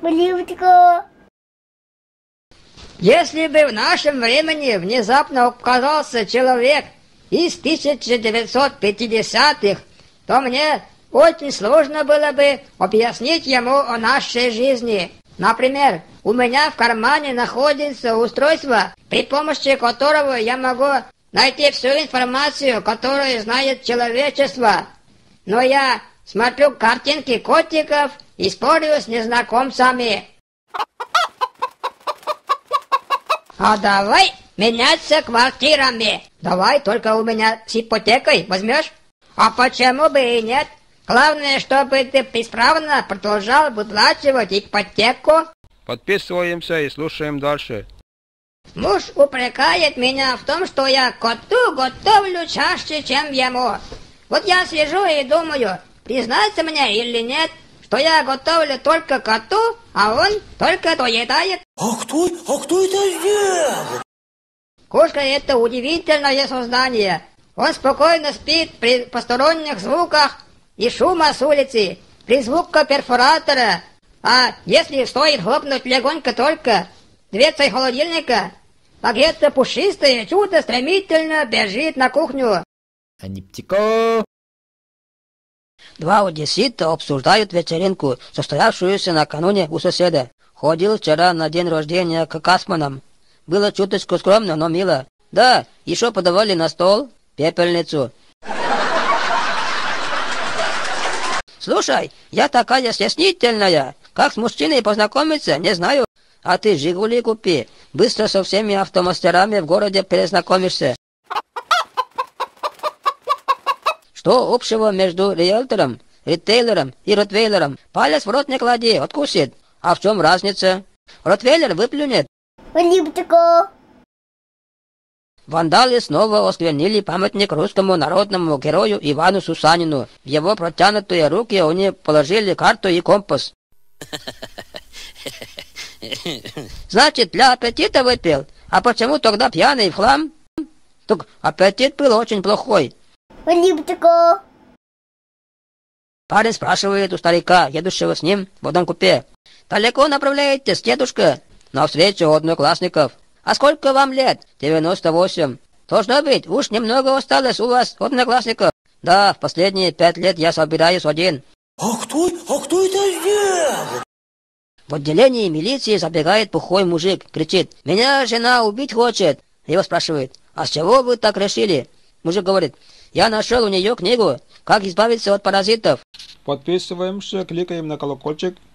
Блюдко. Если бы в нашем времени внезапно оказался человек из 1950-х, то мне очень сложно было бы объяснить ему о нашей жизни. Например, у меня в кармане находится устройство, при помощи которого я могу найти всю информацию, которую знает человечество. Но я смотрю картинки котиков и спорю с незнакомцами. А давай меняться квартирами. Давай, только у меня с ипотекой возьмешь? А почему бы и нет? Главное, чтобы ты исправно продолжал выплачивать ипотеку. Подписываемся и слушаем дальше. Муж упрекает меня в том, что я коту готовлю чаще, чем ему. Вот я сижу и думаю, признаться мне или нет, что я готовлю только коту, а он только доедает. А кто это сделал? Кошка — это удивительное создание. Он спокойно спит при посторонних звуках и шума с улицы, при звуке перфоратора. А если стоит хлопнуть легонько только дверцей холодильника, так это пушистое чудо стремительно бежит на кухню. Аниптико. Два одессита обсуждают вечеринку, состоявшуюся накануне у соседа. Ходил вчера на день рождения к Касманам. Было чуточку скромно, но мило. Да, еще подавали на стол пепельницу. Слушай, я такая стеснительная. Как с мужчиной познакомиться, не знаю. А ты «Жигули» купи. Быстро со всеми автомастерами в городе перезнакомишься. Что общего между риэлтором, ритейлером и ротвейлером? Палец в рот не клади, откусит. А в чем разница? Ротвейлер выплюнет. Блюдко. Вандалы снова осквернили памятник русскому народному герою Ивану Сусанину. В его протянутые руки они положили карту и компас. Значит, для аппетита выпил? А почему тогда пьяный в хлам? Так аппетит был очень плохой. Блюдко. Парень спрашивает у старика, едущего с ним в одном купе. «Далеко направляетесь, дедушка?» «На встречу одноклассников». «А сколько вам лет?» 98. «Должно быть, уж немного осталось у вас одноклассников». «Да, в последние 5 лет я собираюсь один». А кто это сделал? В отделении милиции забегает пухой мужик, кричит: «Меня жена убить хочет!» Его спрашивают: «А с чего вы так решили?» Мужик говорит: «Я нашел у нее книгу «Как избавиться от паразитов». Подписываемся, кликаем на колокольчик.